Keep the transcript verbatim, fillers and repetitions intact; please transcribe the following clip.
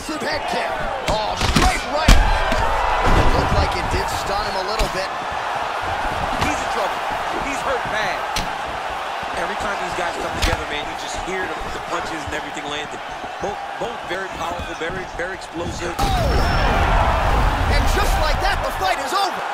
massive head kick. Oh, straight right. It looked like it did stun him a little bit. He's in trouble. He's hurt bad. Every time these guys come together, man, you just hear the, the punches and everything landing. Both, both very powerful, very, very explosive. Oh! And just like that, the fight is over.